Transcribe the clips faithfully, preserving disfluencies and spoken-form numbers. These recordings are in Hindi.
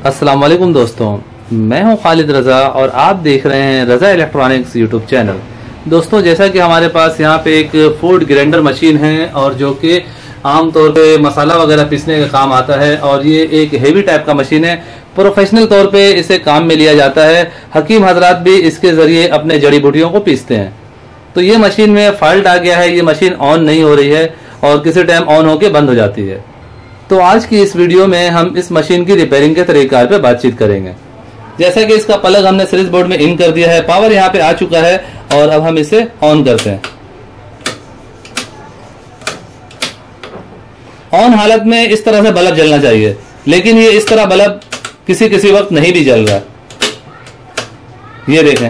अस्सलाम वालेकुम दोस्तों, मैं हूं खालिद रज़ा और आप देख रहे हैं रज़ा इलेक्ट्रॉनिक्स यूट्यूब चैनल। दोस्तों, जैसा कि हमारे पास यहाँ पे एक फूड ग्राइंडर मशीन है और जो कि आमतौर पे मसाला वगैरह पीसने का काम आता है और ये एक हेवी टाइप का मशीन है। प्रोफेशनल तौर पे इसे काम में लिया जाता है। हकीम हजरात भी इसके ज़रिए अपने जड़ी बूटियों को पीसते हैं। तो ये मशीन में फॉल्ट आ गया है, ये मशीन ऑन नहीं हो रही है और किसी टाइम ऑन होकर बंद हो जाती है। तो आज की इस वीडियो में हम इस मशीन की रिपेयरिंग के तरीक़ार पे बातचीत करेंगे। जैसा कि इसका प्लग हमने सीरीज बोर्ड में इन कर दिया है, पावर यहाँ पे आ चुका है और अब हम इसे ऑन करते हैं। ऑन हालत में इस तरह से बल्ब जलना चाहिए, लेकिन ये इस तरह बल्ब किसी किसी वक्त नहीं भी जल रहा है। ये देखें,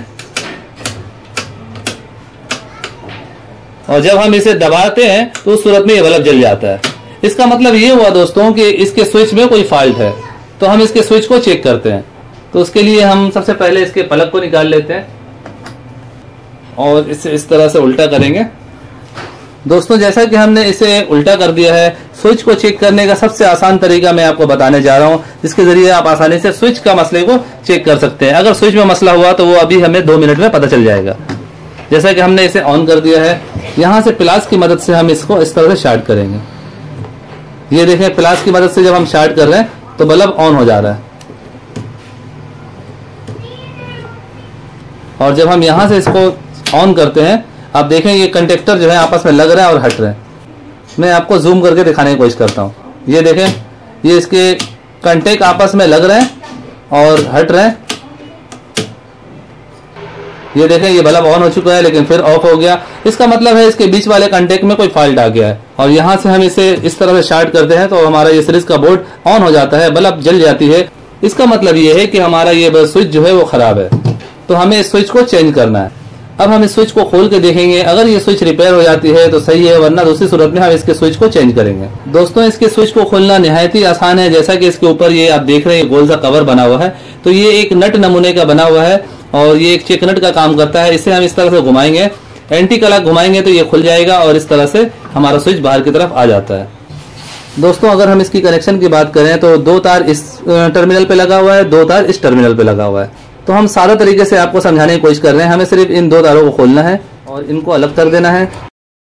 और जब हम इसे दबाते हैं तो उस सूरत में ये बल्ब जल जाता है। इसका मतलब ये हुआ दोस्तों कि इसके स्विच में कोई फॉल्ट है। तो हम इसके स्विच को चेक करते हैं। तो उसके लिए हम सबसे पहले इसके प्लग को निकाल लेते हैं और इसे इस तरह से उल्टा करेंगे। दोस्तों, जैसा कि हमने इसे उल्टा कर दिया है, स्विच को चेक करने का सबसे आसान तरीका मैं आपको बताने जा रहा हूं, जिसके जरिए आप आसानी से स्विच का मसले को चेक कर सकते हैं। अगर स्विच में मसला हुआ तो वो अभी हमें दो मिनट में पता चल जाएगा। जैसा कि हमने इसे ऑन कर दिया है, यहां से प्लास की मदद से हम इसको इस तरह से शार्ट करेंगे। ये देखें, प्लास की मदद से जब हम शार्ट कर रहे हैं तो बल्ब ऑन हो जा रहा है। और जब हम यहां से इसको ऑन करते हैं, आप देखें ये कंडक्टर जो है आपस में लग रहे हैं और हट रहे हैं। मैं आपको जूम करके दिखाने की कोशिश करता हूं। ये देखें, ये इसके कंटेक्ट आपस में लग रहे हैं और हट रहे हैं। ये देखें, ये बल्ब ऑन हो चुका है लेकिन फिर ऑफ हो गया। इसका मतलब है इसके बीच वाले कंटेक्ट में कोई फॉल्ट आ गया है। और यहां से हम इसे इस तरह से शार्ट करते हैं तो हमारा ये सीरीज का बोर्ड ऑन हो जाता है, बल्ब जल जाती है। इसका मतलब ये है कि हमारा ये स्विच जो है वो खराब है, तो हमें इस स्विच को चेंज करना है। अब हम इस स्विच को खोल के देखेंगे, अगर ये स्विच रिपेयर हो जाती है तो सही है, वरना दूसरी सूरत में हम इसके स्विच को चेंज करेंगे। दोस्तों, इसके स्विच को खोलना निहायत ही आसान है। जैसा कि इसके ऊपर ये आप देख रहे हैं गोल सा कवर बना हुआ है, तो ये एक नट नमूने का बना हुआ है और ये एक चेक नट का काम करता है। इसे हम इस तरह से घुमाएंगे, एंटी क्लॉक घुमाएंगे तो ये खुल जाएगा और इस तरह से हमारा स्विच बाहर की तरफ आ जाता है। दोस्तों, अगर हम इसकी कनेक्शन की बात करें तो दो तार इस टर्मिनल पे लगा हुआ है, दो तार इस टर्मिनल पे लगा हुआ है। तो हम सारा तरीके से आपको समझाने की कोशिश कर रहे हैं। हमें सिर्फ इन दो तारों को खोलना है और इनको अलग कर देना है।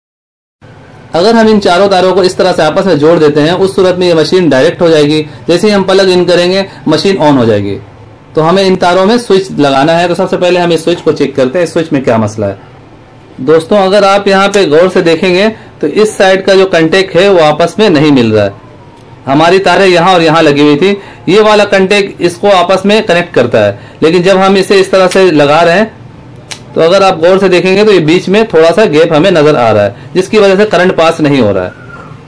अगर हम इन चारों तारों को इस तरह से आपस में जोड़ देते हैं, उस सूरत में ये मशीन डायरेक्ट हो जाएगी। जैसे ही हम प्लग इन करेंगे, मशीन ऑन हो जाएगी। तो हमें इन तारों में स्विच लगाना है। तो सबसे पहले हम इस स्विच को चेक करते हैं, इस स्विच में क्या मसला है। दोस्तों, अगर आप यहाँ पे गौर से देखेंगे तो इस साइड का जो कंटेक्ट है वो आपस में नहीं मिल रहा है। हमारी तारें यहाँ और यहाँ लगी हुई थी, ये वाला कंटेक्ट इसको आपस में कनेक्ट करता है, लेकिन जब हम इसे इस तरह से लगा रहे हैं तो अगर आप गौर से देखेंगे तो ये बीच में थोड़ा सा गैप हमें नजर आ रहा है, जिसकी वजह से करंट पास नहीं हो रहा है।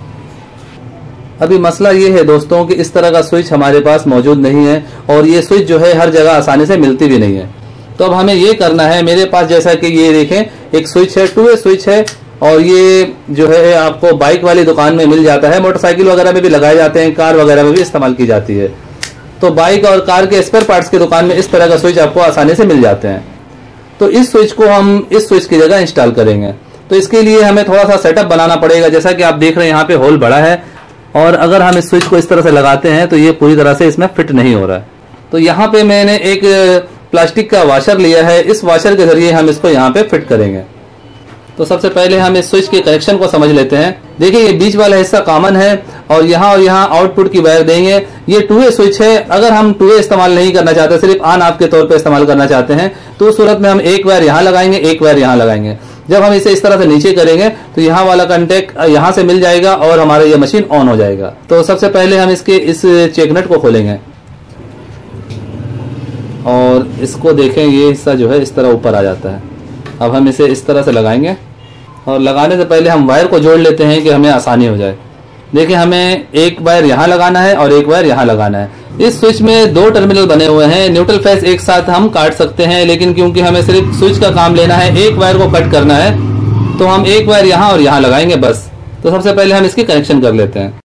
अभी मसला ये है दोस्तों कि इस तरह का स्विच हमारे पास मौजूद नहीं है और ये स्विच जो है हर जगह आसानी से मिलती भी नहीं है। तो अब हमें ये करना है, मेरे पास जैसा कि ये देखें एक स्विच है, टू वे स्विच है और ये जो है आपको बाइक वाली दुकान में मिल जाता है, मोटरसाइकिल वगैरह में भी लगाए जाते हैं, कार वगैरह में भी इस्तेमाल की जाती है। तो बाइक और कार के स्पेयर पार्ट्स की दुकान में इस तरह का स्विच आपको आसानी से मिल जाते हैं। तो इस स्विच को हम इस स्विच की जगह इंस्टॉल करेंगे। तो इसके लिए हमें थोड़ा सा सेटअप बनाना पड़ेगा। जैसा कि आप देख रहे हैं यहाँ पे होल बड़ा है और अगर हम इस स्विच को इस तरह से लगाते हैं तो ये पूरी तरह से इसमें फिट नहीं हो रहा है। तो यहाँ पे मैंने एक प्लास्टिक का वॉशर लिया है, इस वॉशर के जरिए हम इसको यहाँ पे फिट करेंगे। तो सबसे पहले हम इस स्विच के कनेक्शन को समझ लेते हैं। देखिए, ये बीच वाला हिस्सा कॉमन है और यहाँ और यहाँ आउटपुट की वायर देंगे। ये टू वे स्विच है। अगर हम टू वे इस्तेमाल नहीं करना चाहते, सिर्फ ऑन ऑफ के तौर पे इस्तेमाल करना चाहते हैं, तो उस सूरत में हम एक वायर यहाँ लगाएंगे, एक वायर यहाँ लगाएंगे। जब हम इसे इस तरह से नीचे करेंगे तो यहाँ वाला कंटेक्ट यहाँ से मिल जाएगा और हमारा ये मशीन ऑन हो जाएगा। तो सबसे पहले हम इसके इस चेक नट को खोलेंगे और इसको देखें, ये हिस्सा जो है इस तरह ऊपर आ जाता है। अब हम इसे इस तरह से लगाएंगे और लगाने से पहले हम वायर को जोड़ लेते हैं कि हमें आसानी हो जाए। देखिए, हमें एक वायर यहाँ लगाना है और एक वायर यहाँ लगाना है। इस स्विच में दो टर्मिनल बने हुए हैं, न्यूट्रल फेस एक साथ हम काट सकते हैं, लेकिन क्योंकि हमें सिर्फ स्विच का काम लेना है, एक वायर को कट करना है, तो हम एक वायर यहाँ और यहाँ लगाएंगे बस। तो सबसे पहले हम इसकी कनेक्शन कर लेते हैं।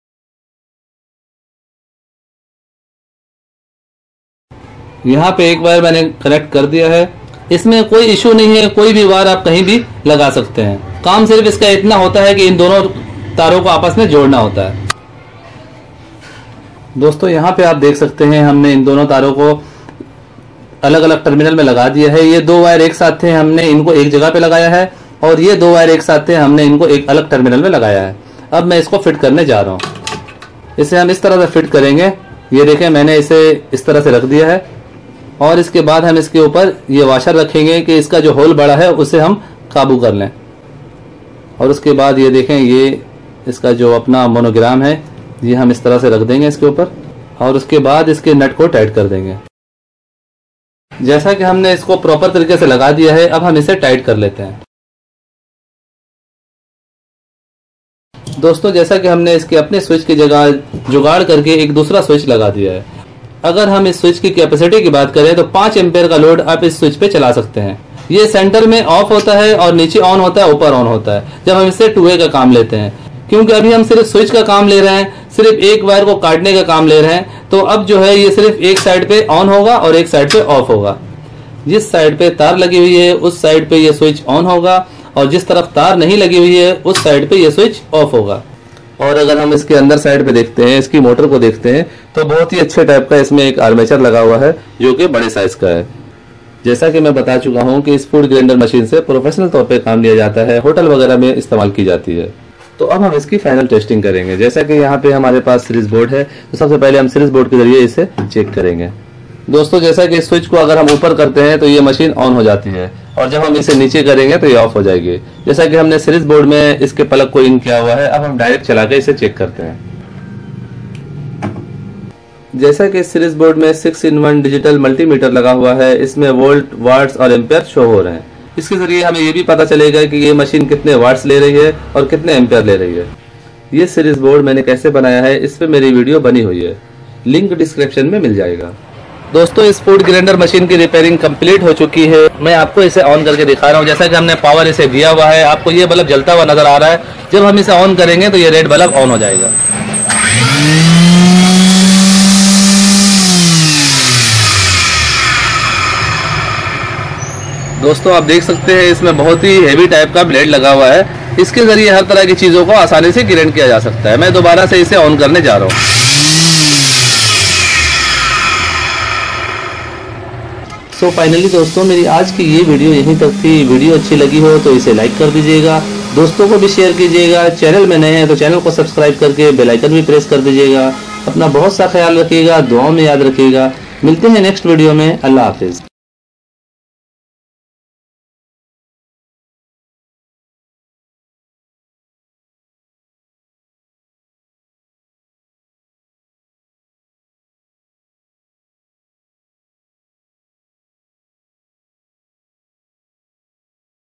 यहाँ पे एक वायर मैंने कनेक्ट कर दिया है। इसमें कोई इशू नहीं है, कोई भी वायर आप कहीं भी लगा सकते हैं। काम सिर्फ इसका इतना होता है कि इन दोनों तारों को आपस में जोड़ना होता है। दोस्तों यहाँ पे आप देख सकते हैं हमने इन दोनों तारों को अलग अलग टर्मिनल में लगा दिया है। ये दो वायर एक साथ थे, हमने इनको एक जगह पे लगाया है, और ये दो वायर एक साथ थे, हमने इनको एक अलग टर्मिनल में लगाया है। अब मैं इसको फिट करने जा रहा हूँ। इसे हम इस तरह से फिट करेंगे। ये देखें, मैंने इसे इस तरह से रख दिया है, और इसके बाद हम इसके ऊपर ये वाशर रखेंगे कि इसका जो होल बड़ा है उसे हम काबू कर लें। और उसके बाद ये देखें, ये इसका जो अपना मोनोग्राम है ये हम इस तरह से रख देंगे इसके ऊपर, और उसके बाद इसके नट को टाइट कर देंगे। जैसा कि हमने इसको प्रॉपर तरीके से लगा दिया है, अब हम इसे टाइट कर लेते हैं। दोस्तों जैसा कि हमने इसके अपने स्विच की जगह जुगाड़ करके एक दूसरा स्विच लगा दिया है। अगर हम इस स्विच की कैपेसिटी की बात करें तो पांच एम्पेयर का लोड आप इस स्विच पे चला सकते हैं। ये सेंटर में ऑफ होता है और नीचे ऑन होता है, ऊपर ऑन होता है जब हम इससे टू वे का काम लेते हैं। क्योंकि अभी हम सिर्फ स्विच का काम ले रहे हैं, सिर्फ एक वायर को काटने का काम ले रहे हैं, तो अब जो है ये सिर्फ एक साइड पे ऑन होगा और एक साइड पे ऑफ होगा। जिस साइड पे तार लगी हुई है उस साइड पे ये स्विच ऑन होगा, और जिस तरफ तार नहीं लगी हुई है उस साइड पे ये स्विच ऑफ होगा। और अगर हम इसके अंदर साइड पे देखते हैं, इसकी मोटर को देखते हैं, तो बहुत ही अच्छे टाइप का इसमें एक आर्मेचर लगा हुआ है जो कि बड़े साइज का है। जैसा कि मैं बता चुका हूं कि इस फूड ग्राइंडर मशीन से प्रोफेशनल तौर पे काम लिया जाता है, होटल वगैरह में इस्तेमाल की जाती है। तो अब हम इसकी फाइनल टेस्टिंग करेंगे। जैसा कि यहाँ पे हमारे पास सीरीज बोर्ड है, तो सबसे पहले हम सीरीज बोर्ड के जरिए इसे चेक करेंगे। दोस्तों जैसा कि इस स्विच को अगर हम ऊपर करते हैं तो ये मशीन ऑन हो जाती है, और जब हम इसे नीचे करेंगे तो ये ऑफ हो जाएगी। जैसा कि हमने सीरीज बोर्ड में इसके प्लग को इन किया हुआ है, अब हम डायरेक्ट चला के इसे चेक करते हैं। जैसा कि सीरीज बोर्ड में six in one digital multimeter लगा हुआ है, इसमें वोल्ट, वाट्स और एम्पेयर शो हो रहे हैं। इसके जरिए हमें ये भी पता चलेगा कि ये मशीन कितने वाट्स ले रही है और कितने एम्पेयर ले रही है। ये सीरीज बोर्ड मैंने कैसे बनाया है इस पे मेरी वीडियो बनी हुई है, लिंक डिस्क्रिप्शन में मिल जाएगा। दोस्तों इस फूड ग्राइंडर मशीन की रिपेयरिंग कंप्लीट हो चुकी है। मैं आपको इसे ऑन करके दिखा रहा हूँ। जैसा कि हमने पावर इसे दिया हुआ है, आपको ये बल्ब जलता हुआ नजर आ रहा है। जब हम इसे ऑन करेंगे तो ये रेड बल्ब ऑन हो जाएगा। दोस्तों आप देख सकते हैं इसमें बहुत ही हेवी टाइप का ब्लेड लगा हुआ है। इसके जरिए हर तरह की चीजों को आसानी से ग्राइंड किया जा सकता है। मैं दोबारा से इसे ऑन करने जा रहा हूँ। तो फाइनली दोस्तों मेरी आज की ये वीडियो यहीं तक थी। वीडियो अच्छी लगी हो तो इसे लाइक कर दीजिएगा, दोस्तों को भी शेयर कीजिएगा। चैनल में नए हैं तो चैनल को सब्सक्राइब करके बेल आइकन भी प्रेस कर दीजिएगा। अपना बहुत सा ख्याल रखिएगा, दुआओं में याद रखिएगा। मिलते हैं नेक्स्ट वीडियो में। अल्लाह हाफिज।